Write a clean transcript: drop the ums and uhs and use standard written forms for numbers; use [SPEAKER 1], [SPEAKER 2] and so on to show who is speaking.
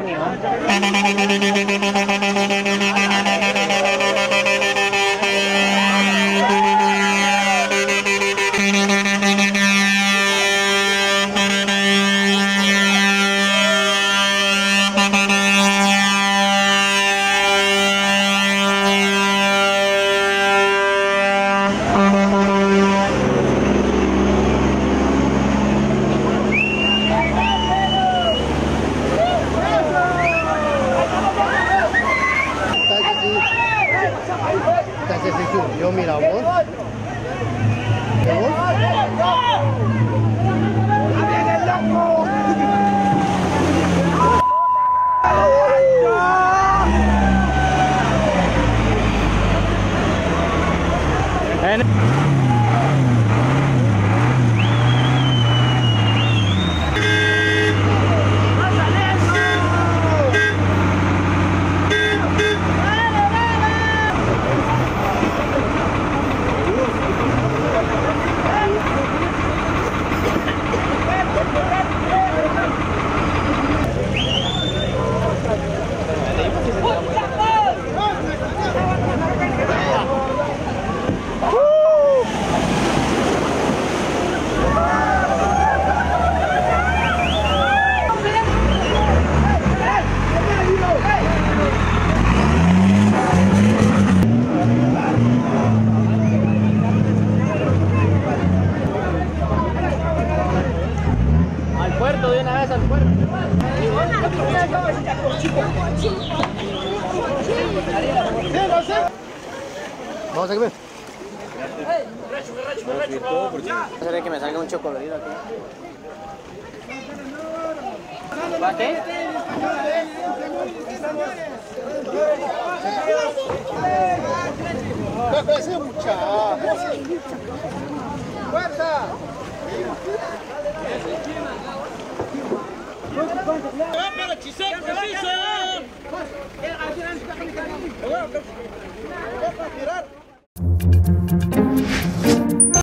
[SPEAKER 1] Tony, ¿no?
[SPEAKER 2] Yo mira vos.
[SPEAKER 1] Al puerto, de una vez al puerto.
[SPEAKER 2] Vamos a comer.
[SPEAKER 1] Sería que me salga un chocolate aquí. ¿Para qué?
[SPEAKER 2] Preciso.